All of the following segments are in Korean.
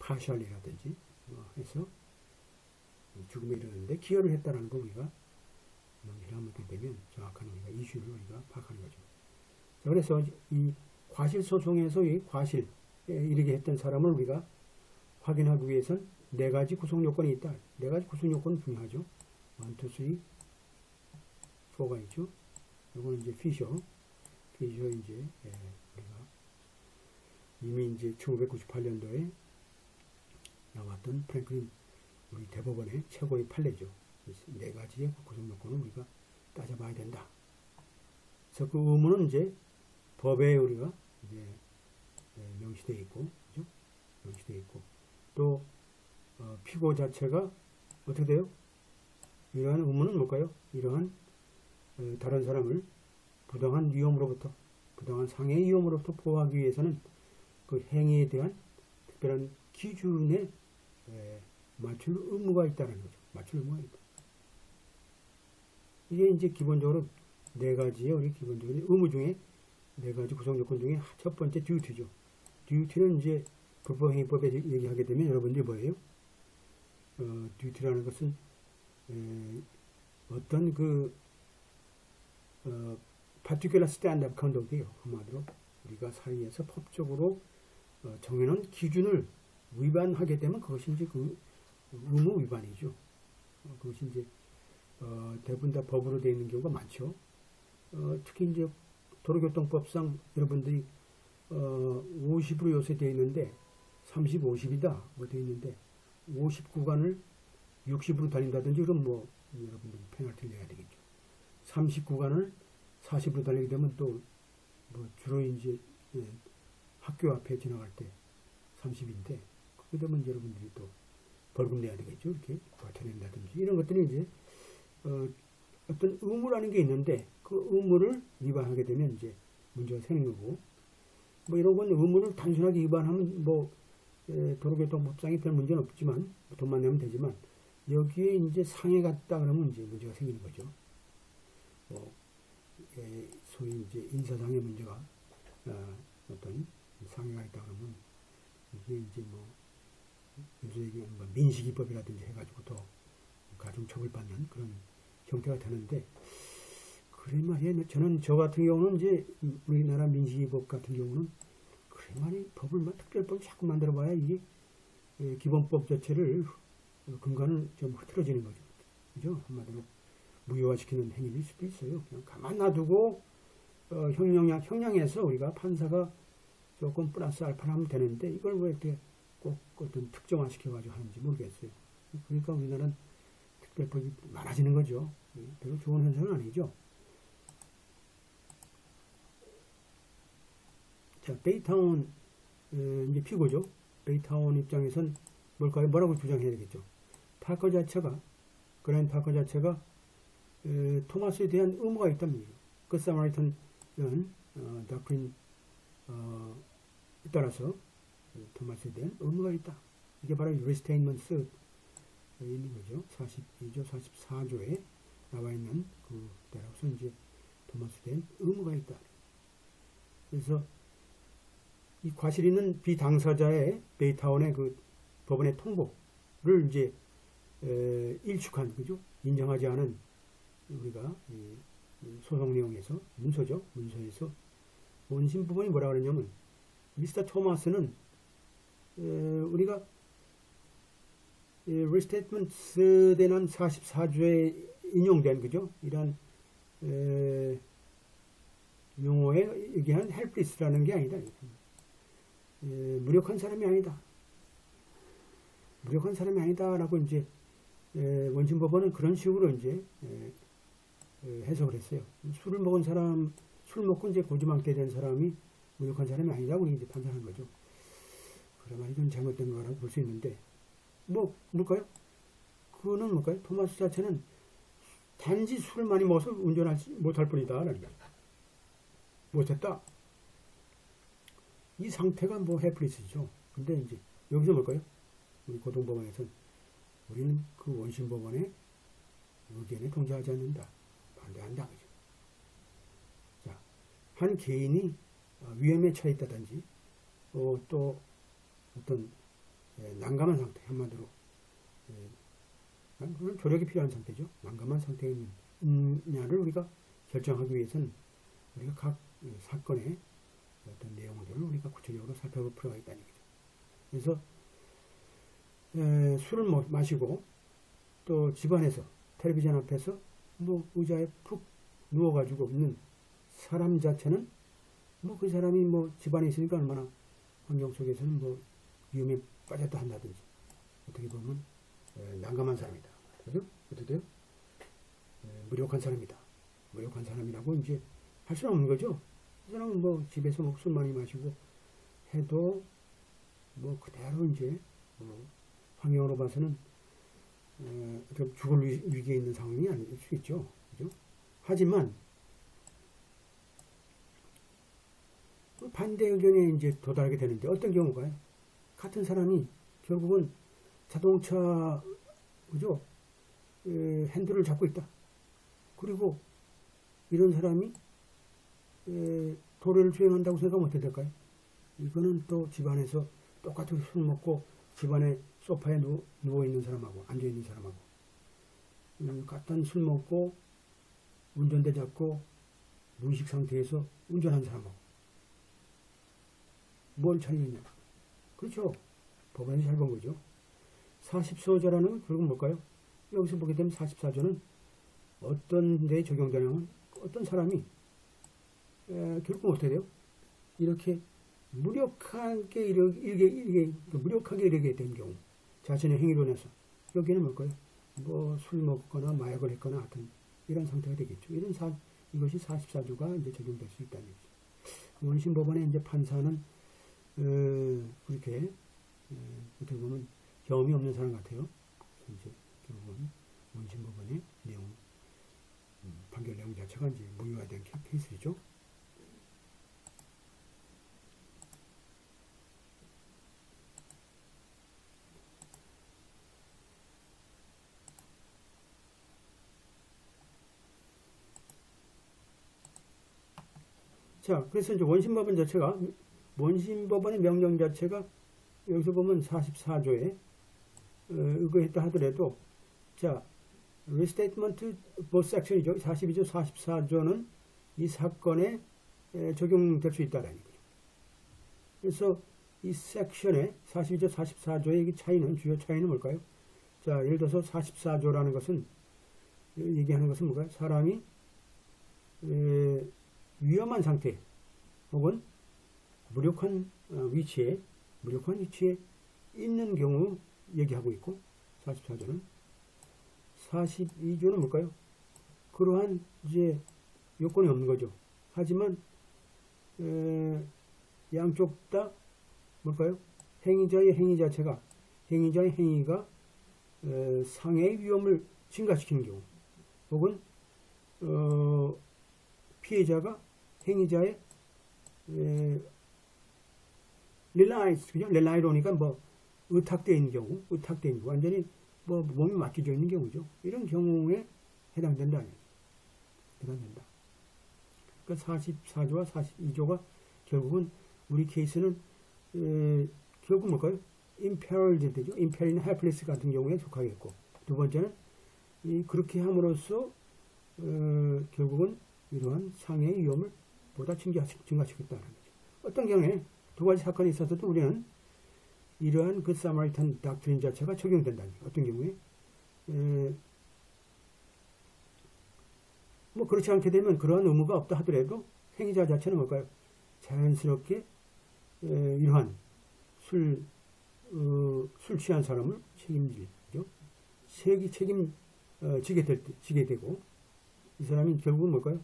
파셜이라든지 해서 죽음에 이르는데 기여를 했다는 걸 우리가 명시를 하게 되면 정확한 우리가 이슈를 우리가 파악하는 거죠. 자, 그래서 이 과실 소송에서 이 과실에 이르게 했던 사람을 우리가 확인하기 위해서는 네 가지 구성 요건이 있다. 네 가지 구성 요건은 중요하죠. 1, 2, 3, 4가 있죠. 이거는 이제 피셔 이제 우리가 이미 이제 1998년도에 나왔던 프랭클린 우리 대법원의 최고의 판례죠. 네 가지의 구성 요건을 우리가 따져봐야 된다. 그래서 그 의무는 이제 법에 우리가 이제 명시되어 있고, 그죠? 명시되어 있고, 또 피고 자체가 어떻게 돼요? 이러한 의무는 뭘까요? 이러한 다른 사람을 부당한 위험으로부터, 부당한 상해 위험으로부터 보호하기 위해서는 그 행위에 대한 특별한 기준에 맞출 의무가 있다는 거죠. 맞출 의무가 있다. 이게 이제 기본적으로 네 가지의 우리 기본적인 의무 중에 네 가지 구성 요건 중에 첫 번째 듀티죠. 듀티는 이제 불법행위법에 얘기하게 되면 여러분들이 뭐예요? 듀티라는 것은 어떤 그 particular stand of conduct이에요. 한마디로 우리가 사회에서 법적으로 정해놓은 기준을 위반하게 되면 그것이 이제 그 의무 위반이죠. 그것이 이제 대부분 다 법으로 되어 있는 경우가 많죠. 특히 이제 도로교통법상 여러분들이 50으로 요새 되어 있는데 30, 50이다 뭐 되어 있는데 50구간을 60으로 달린다든지 그럼 뭐 여러분들이 페널티를 내야 되겠죠. 30구간을 40으로 달리게 되면 또 뭐 주로 이제 학교 앞에 지나갈 때 30인데 그렇게 되면 여러분들이 또 벌금 내야 되겠죠. 이렇게 과태낸다든지 이런 것들이 이제 어떤 의무라는 게 있는데 그 의무를 위반하게 되면 이제 문제가 생기는 거고 뭐 이런 건 의무를 단순하게 위반하면 뭐 도로교통법상에 별 문제는 없지만 돈만 내면 되지만 여기에 이제 상해가 있다 그러면 이제 문제가 생기는 거죠. 소위 이제 인사상의 문제가 어떤 상해가 있다 그러면 이게 이제 뭐 요새 얘기하는 뭐 민식이법이라든지 해가지고 더 가중처벌받는 그런 형태가 되는데 그래 말이에요. 저는 저 같은 경우는 이제 우리나라 민식이법 같은 경우는 그래 말이 법을 특별법 자꾸 만들어봐야 이게 기본법 자체를 근간을 좀 흐트러지는 거죠. 그죠? 한마디로 무효화시키는 행위일 수도 있어요. 그냥 가만 놔두고 형량에서 우리가 판사가 조금 플러스 알파를 하면 되는데 이걸 왜 이렇게 꼭 어떤 특정화 시켜가지고 하는지 모르겠어요. 그러니까 우리나라는 특별법이 많아지는 거죠. 별로 좋은 현상은 아니죠. 자, 베이타운 이제 피고죠. 베이타운 입장에선 뭘까요? 뭐라고 주장해야 되겠죠. 파커 자체가 그라인 파커 자체가 토마스에 대한 의무가 있다는 얘기예요. 그 사마리탄 다크린 따라서 토마스에 대한 의무가 있다. 이게 바로 리스테인먼트 있는 거죠. 42조, 44조에 나와 있는 그 때라서 이제 토마스에 대한 의무가 있다. 그래서 이 과실 있는 비당사자의 베이타운의 그 법원의 통보를 이제 일축한 그죠? 인정하지 않은 우리가 소송 내용에서 문서죠. 문서에서 원심 부분이 뭐라 그러냐면 미스터 토마스는 우리가 리스테이트먼트 되는 44조에 인용된 그죠? 이런 용어에 얘기한 헬플리스라는 게 아니다. 무력한 사람이 아니다. 무력한 사람이 아니다라고 이제 원심법원은 그런 식으로 이제 해석을 했어요. 술을 먹은 사람, 술 먹고 이제 고주망태 된 사람이 무력한 사람이 아니다고 이제 판단한 거죠. 그러면 이건 잘못된 거라고 볼 수 있는데, 뭘까요? 그거는 뭘까요? 토마스 자체는 단지 술을 많이 먹어서 운전하지 못할 뿐이다. 라는 거예요. 못했다. 이 상태가 뭐 해플리스죠. 근데 이제 여기서 뭘까요? 우리 고등법원에서는 우리는 그 원심법원의 의견에 동조하지 않는다. 반대한다. 그죠? 자, 한 개인이 위험에 처해 있다든지, 또 어떤 난감한 상태, 한마디로 그건 조력이 필요한 상태죠. 난감한 상태에 있느냐를 우리가 결정하기 위해서는 우리가 각 사건의 어떤 내용들을 우리가 구체적으로 살펴볼 필요가 있다는 얘기죠. 그래서 술을 마시고 또 집안에서 텔레비전 앞에서 뭐 의자에 푹 누워가지고 있는 사람 자체는 뭐 그 사람이 뭐 집안에 있으니까 얼마나 환경 속에서는 뭐 위험에 빠졌다 한다든지 어떻게 보면 난감한 사람이다. 그래서 어떻게 돼요? 무력한 사람이다. 무력한 사람이라고 이제 할 수는 없는 거죠. 그 사람은 뭐 집에서 뭐 술 많이 마시고 해도 뭐 그대로 이제 뭐 환경으로 봐서는 죽을 위기에 있는 상황이 아닐 수 있죠. 그죠? 하지만 반대 의견에 이제 도달하게 되는데 어떤 경우가요? 같은 사람이 결국은 자동차 그죠? 핸들을 잡고 있다. 그리고 이런 사람이 도로를 주행한다고 생각하면 어떻게 될까요? 이거는 또 집안에서 똑같은 술 먹고 집안에 소파에 누워있는 사람하고 앉아있는 사람하고 같은 술 먹고 운전대 잡고 무의식 상태에서 운전한 사람하고 뭘 차이겠냐? 그렇죠. 법원에서 잘 본 거죠. 44조라는 건 결국 뭘까요? 여기서 보게 되면 44조는 어떤 데에 적용되냐면 어떤 사람이 결국 어떻게 돼요? 이렇게 무력하게 이르게 된 경우 자신의 행위로 인해서 여기는 뭘까요? 뭐 술 먹거나 마약을 했거나 하여튼 이런 상태가 되겠죠. 이것이 44조가 이제 적용될 수 있다는 얘기죠. 원심법원의 이제 판사는 그렇게 어떻게 보면 경험이 없는 사람 같아요. 이제 결국은 원심법원의 내용 판결 내용 자체가 이제 무효화된 케이스죠. 자, 그래서 이제 원심법원의 명령 자체가 여기서 보면 44조에 의거했다 하더라도 자, restatement both section이죠. 42조, 44조는 이 사건에 적용될 수 있다라는 거죠. 그래서 이 섹션의 42조, 44조의 차이는 주요 차이는 뭘까요? 자, 예를 들어서 44조라는 것은 얘기하는 것은 뭐가요? 사람이 위험한 상태 혹은 무력한 위치에 있는 경우 얘기하고 있고 44조는 42조는 뭘까요? 그러한 이제 요건이 없는 거죠. 하지만 양쪽 다 뭘까요? 행위자의 행위가 상해의 위험을 증가시키는 경우 혹은 피해자가 행위자의 릴라이로니까 뭐 의탁되어 있는 경우 완전히 뭐 몸이 맡겨져 있는 경우죠. 이런 경우에 해당된다. 그러니까 44조와 42조가 결국은 우리 케이스는 결국 뭘까요? imperiled 되죠. imperiled helpless 같은 경우에 속하겠고 두 번째는 그렇게 함으로써 결국은 이러한 상해의 위험을 보다 증가시켰다는 거죠. 어떤 경우에 두 가지 사건이 있어서도 우리는 이러한 그 사마리탄 닥트린 자체가 적용된다는 거예요. 어떤 경우에 뭐 그렇지 않게 되면 그러한 의무가 없다 하더라도 행위자 자체는 뭘까요? 자연스럽게 이러한 술 취한 사람을 책임지죠. 지게 되고 이 사람이 결국은 뭘까요?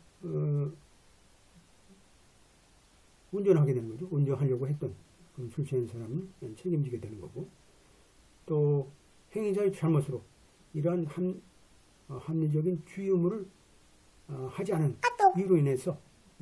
운전하게 되는 거죠. 운전하려고 했던 술 취한 사람은 책임지게 되는 거고 또 행위자의 잘못으로 이러한 합리적인 주의 의무를 하지 않은 이유로 인해서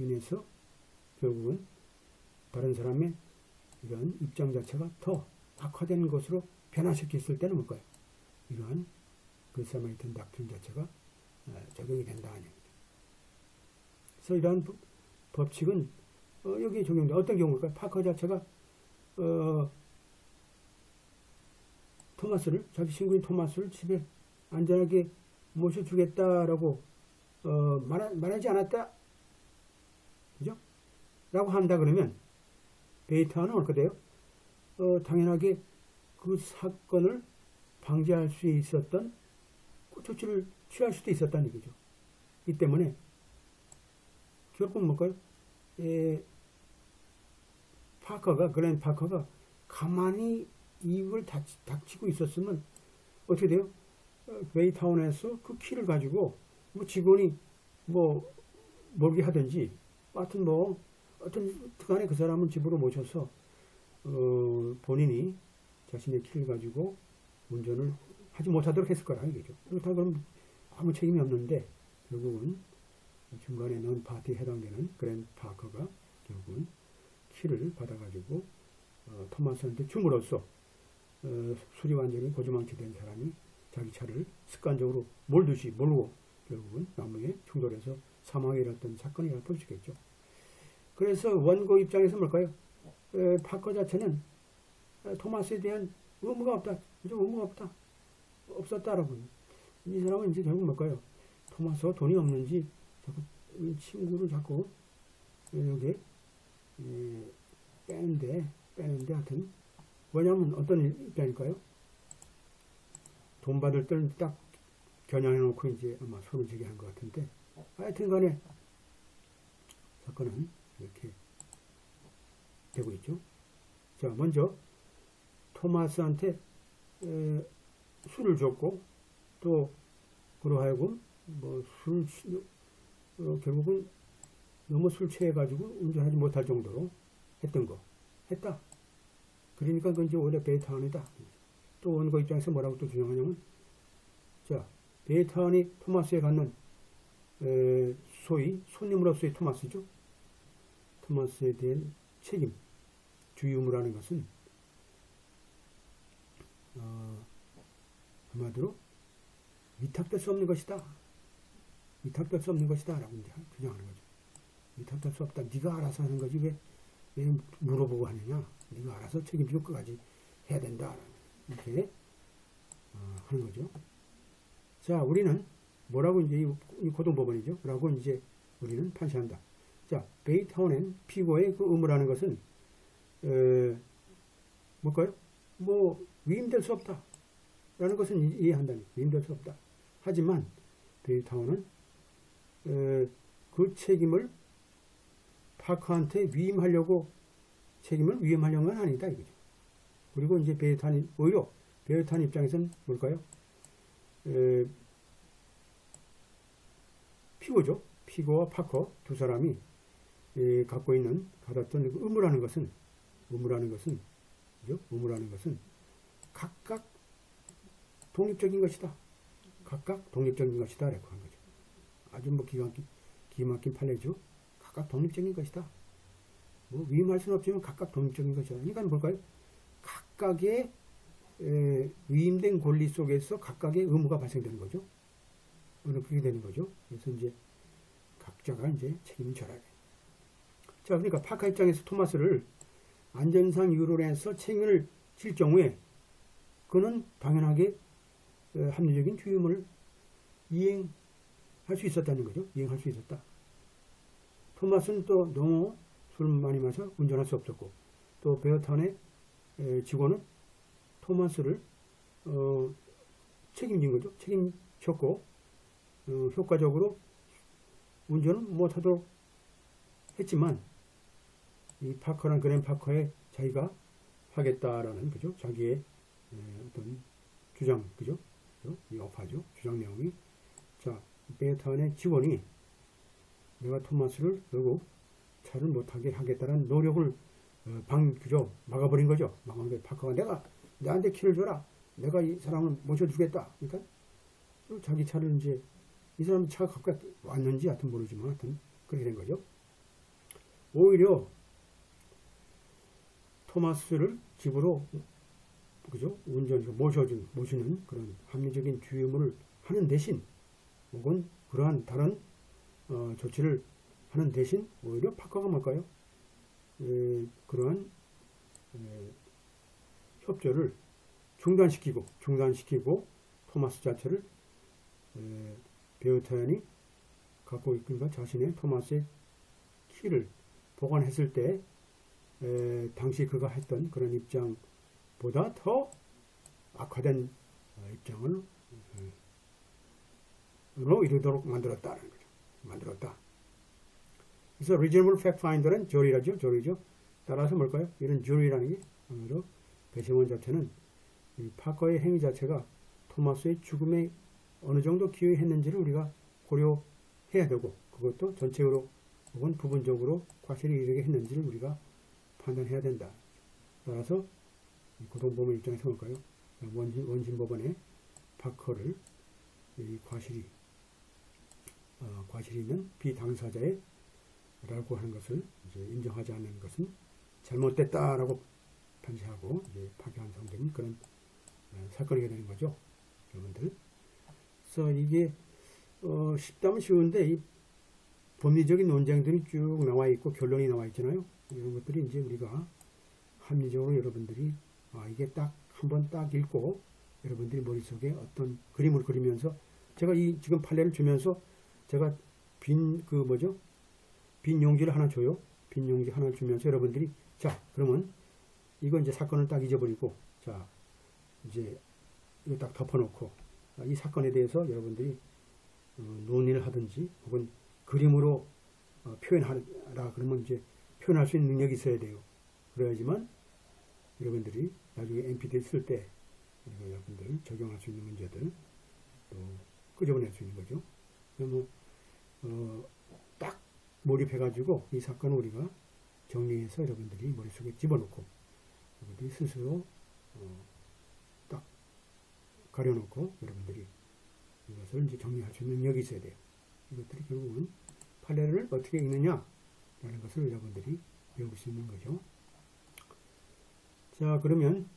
결국은 다른 사람의 이런 입장 자체가 더 악화되는 것으로 변화시켰을 때는 뭘까요? 이러한 그 사마리탄 닥트린 자체가 적용이 된다. 그래서 이러한 법칙은 여기에 적용돼. 어떤 경우일까요? 파커 자체가 토마스를, 자기 친구인 토마스를 집에 안전하게 모셔주겠다라고 말하지 않았다, 그죠? 라고 한다 그러면 베이타는 어떻게 돼요? 당연하게 그 사건을 방지할 수 있었던 그 조치를 취할 수도 있었다는 얘기죠. 이 때문에 결국 뭘까요? 그랜 파커가 가만히 입을 닥치고 있었으면 어떻게 돼요? 베이타운에서 그 키를 가지고 뭐 직원이 뭐 몰게 하든지 하여튼 뭐 어떤 간에 그 사람은 집으로 모셔서 본인이 자신의 키를 가지고 운전을 하지 못하도록 했을 거라 이거죠. 그렇다 그러면 아무 책임이 없는데 결국은 중간에 넌 파티에 해당되는 그랜 파커가 결국은 키를 받아가지고 토마스한테 줌으로써 수리완전히 고주망치된 사람이 자기 차를 습관적으로 몰듯이 몰고 결국은 나무에 충돌해서 사망에 이르렀던 사건이 볼 수 있겠죠. 그래서 원고 입장에서 뭘까요? 파커 자체는 토마스에 대한 의무가 없다. 그죠? 의무가 없다. 없었다라고. 이 사람은 이제 결국 뭘까요? 토마스가 돈이 없는지 자꾸 친구를 자꾸 여기 빼는데 하여튼 뭐냐면 어떤 입장일까요? 돈 받을 때는 딱 겨냥해 놓고 이제 아마 손을 쥐게 한 것 같은데 하여튼 간에 사건은 이렇게 되고 있죠. 자, 먼저 토마스한테 술을 줬고 또 그러하여금 뭐 결국은 너무 술 취해가지고 운전하지 못할 정도로 했다. 그러니까 그건 이제 오히려 베이타운이다. 또 원고 입장에서 뭐라고 또 주장하냐면, 자, 베이타운이 토마스에 갖는 소위 손님으로서의 토마스죠. 토마스에 대한 책임, 주의의무라는 것은 한마디로 위탁될 수 없는 것이다. 위탁될 수 없는 것이다 라고 이제 주장하는 거죠. 위탁될 수 없다. 네가 알아서 하는 거지 왜 물어보고 하느냐. 네가 알아서 책임지고 끝까지 해야 된다. 이렇게 하는 거죠. 자, 우리는 뭐라고 이제 이 고등법원이죠. 라고 이제 우리는 판시한다. 자, 베이타운엔 피고의 그 의무라는 것은 뭘까요? 뭐 위임될 수 없다. 라는 것은 이해한다니. 위임될 수 없다. 하지만 베이타운은 그 책임을 파커한테 위임하려고 책임을 위임하려는 건 아니다 이거죠. 그리고 이제 오히려 베이타운 입장에서는 뭘까요? 피고죠. 피고와 파커 두 사람이 가졌던 의무라는 것은 그죠? 의무라는 것은 각각 독립적인 것이다. 각각 독립적인 것이다. 라고 한 거죠. 아주 뭐 기가 막힌 판례죠. 각각 독립적인 것이다. 뭐 위임할 수는 없지만 각각 독립적인 것이다. 그러니까 뭘까요? 각각의 위임된 권리 속에서 각각의 의무가 발생되는 거죠. 그렇게 되는 거죠. 그래서 이제 각자가 이제 책임을 져야 돼. 자, 그러니까 파커 입장에서 토마스를 안전상 이유로 해서 책임을 질 경우에 그는 당연하게 합리적인 주의의무를 이행할 수 있었다는 거죠. 이행할 수 있었다. 토마스는 또 너무 술 많이 마셔 운전할 수 없었고 또 베어타운의 직원은 토마스를 책임진 거죠. 책임졌고 효과적으로 운전은 못하도록 했지만 이 파커란 그랜 파커의 자기가 하겠다라는 그죠 자기의 어떤 주장 그죠 이 업하죠 주장 내용이 자 베어타운의 직원이 내가 토마스를 결국 차를 못하게 하겠다는 노력을 그죠 막아버린 거죠. 막은 게 파커가 내한테 키를 줘라. 내가 이 사람을 모셔주겠다. 그러니까 자기 차를 이제 이 사람 차가 가까이 왔는지 하여튼 모르지만 하여튼 그렇게 된 거죠. 오히려 토마스를 집으로 그죠 모시는 그런 합리적인 주의의무를 하는 대신 혹은 그러한 다른 조치를 하는 대신 오히려 파커가 뭘까요? 그러한 협조를 중단시키고 토마스 자체를 베오타연이 갖고 있으니까 자신의 토마스의 키를 보관했을 때 당시 그가 했던 그런 입장보다 더 악화된 입장을 로 이루도록 만들었다는 거죠. 만들었다. 그래서 reasonable fact finder는 조리죠. 따라서 뭘까요? 이런 jury라는 게 아무래도 배심원 자체는 이 파커의 행위 자체가 토마스의 죽음에 어느 정도 기여했는지를 우리가 고려해야 되고, 그것도 전체적으로 혹은 부분적으로 과실을 이르게 했는지를 우리가 판단해야 된다. 따라서 고등법원 입장에서 볼까요? 원심법원의 파커를 이 과실이 있는 비당사자의 라고 하는 것을 이제 인정하지 않는 것은 잘못됐다라고 판시하고 이제 파기환송되는 그런 사건이 되는 거죠, 여러분들. 그래서 이게 쉽다면 쉬운데 이 법리적인 논쟁들이 쭉 나와 있고 결론이 나와 있잖아요. 이런 것들이 이제 우리가 합리적으로 여러분들이 이게 딱 한번 딱 읽고 여러분들이 머릿속에 어떤 그림을 그리면서 제가 이 지금 판례를 주면서 제가 빈 용지를 하나 줘요. 빈 용지 하나 주면서 여러분들이 자 그러면 이거 이제 사건을 딱 잊어버리고 자 이제 이거 딱 덮어놓고 이 사건에 대해서 여러분들이 논의를 하든지 혹은 그림으로 표현하라 그러면 이제 표현할 수 있는 능력이 있어야 돼요. 그래야지만 여러분들이 나중에 MPT 쓸 때 여러분들 적용할 수 있는 문제들 또 끄집어낼 수 있는 거죠. 딱 몰입해가지고 이 사건을 우리가 정리해서 여러분들이 머릿속에 집어넣고 여러분들이 스스로 딱 가려놓고 여러분들이 이것을 이제 정리할 수 있는 능력이 있어야 돼요. 이것들이 결국은 판례를 어떻게 읽느냐라는 것을 여러분들이 배울 수 있는 거죠. 자, 그러면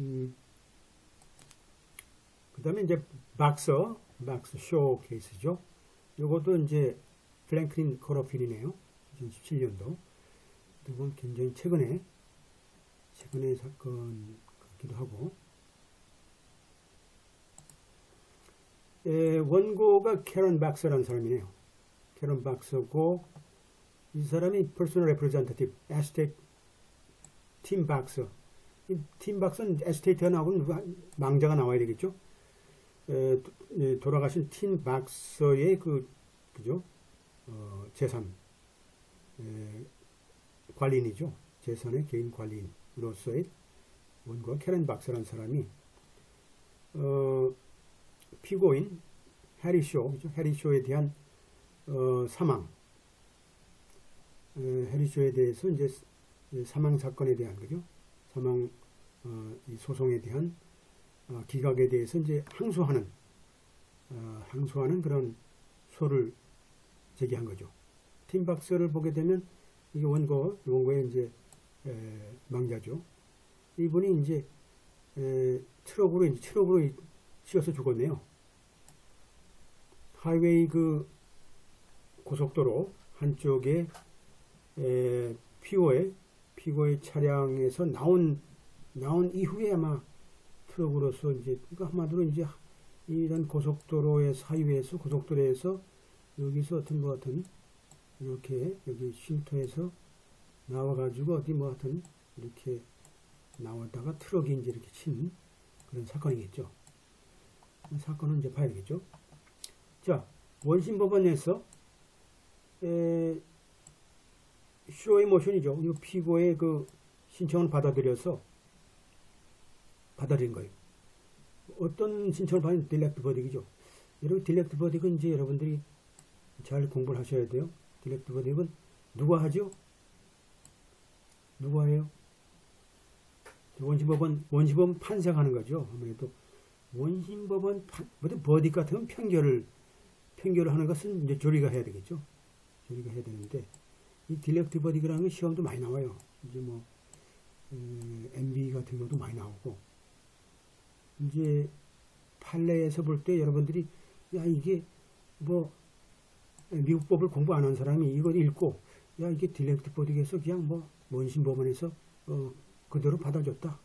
그 다음에 이제 박서 쇼 케이스죠. 요것도 이제 플랭클린 코러필이네요. 2017년도. 이건 굉장히 최근의 사건 같기도 하고. 원고가 캐런 박서라는 사람이네요. 캐런 박서고, 이 사람이 퍼스널 레프레젠터티브, 에스테이트 팀 박서. 팀 박서는 에스테이트가 나오고 망자가 나와야 되겠죠. 돌아가신 팀 박서의 그죠? 재산 관리인이죠. 재산의 개인 관리인으로서의 원고가 캐런 박서라는 사람이 피고인 해리쇼, 해리쇼에 대한 사망, 해리쇼에 대해서 이제 사망 사건에 대한 거죠. 사망 이 소송에 대한 기각에 대해서 이제 항소하는 그런 소를 제기한 거죠. 팀 박서를 보게 되면 이게 원고의 이제 망자죠. 이분이 이제 트럭으로 치여서 죽었네요. 하이웨이 그 고속도로 한쪽에 피고의 차량에서 나온 이후에 아마 트럭으로서 이제 그러니까 한마디로 이제 이런 고속도로의 사이에서 고속도로에서 여기서 어떤 이렇게 여기 쉼터에서 나와가지고 어디 이렇게 나왔다가 트럭이 이제 이렇게 친 그런 사건이겠죠. 사건은 이제 봐야 되겠죠. 자, 원심법원에서 쇼의 모션이죠. 이 피고의 그 신청을 받아들인 거예요. 어떤 신청을 받는 딜렉트 버딕이죠. 여러분 딜렉트 버딕은 이제 여러분들이 잘 공부를 하셔야 돼요. 딜렉트 버딕은 누가 하죠? 누가 해요? 원심법원 판사하는 거죠. 아무래도 원심법원 버딕 같은 편결을 하는 것은 이제 조리가 해야 되겠죠. 조리가 해야 되는데 이 딜렉트 버딕이라는 건 시험도 많이 나와요. 이제 MB 같은 경우도 많이 나오고 이제 판례에서 볼 때 여러분들이 이게 미국 법을 공부 안 한 사람이 이걸 읽고 이게 딜렉트 버딕에서 그냥 원심법원에서 그대로 받아줬다.